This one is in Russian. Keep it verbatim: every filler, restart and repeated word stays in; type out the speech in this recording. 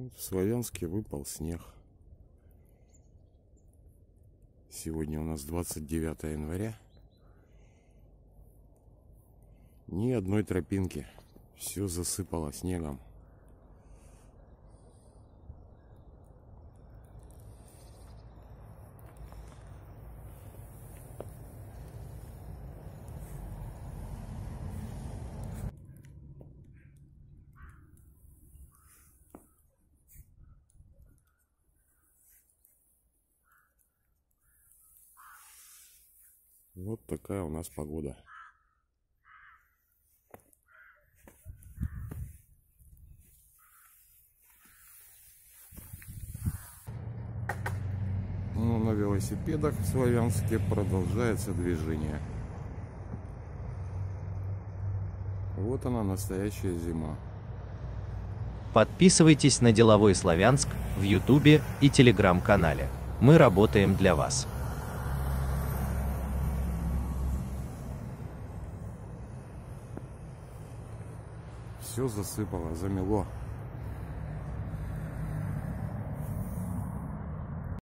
Вот в Славянске выпал снег. Сегодня у нас двадцать девятое января. Ни одной тропинки. Все засыпало снегом. Вот такая у нас погода. Ну, на велосипедах в Славянске продолжается движение. Вот она, настоящая зима. Подписывайтесь на Деловой Славянск в Ютубе и Телеграм-канале. Мы работаем для вас. Все засыпало, замело.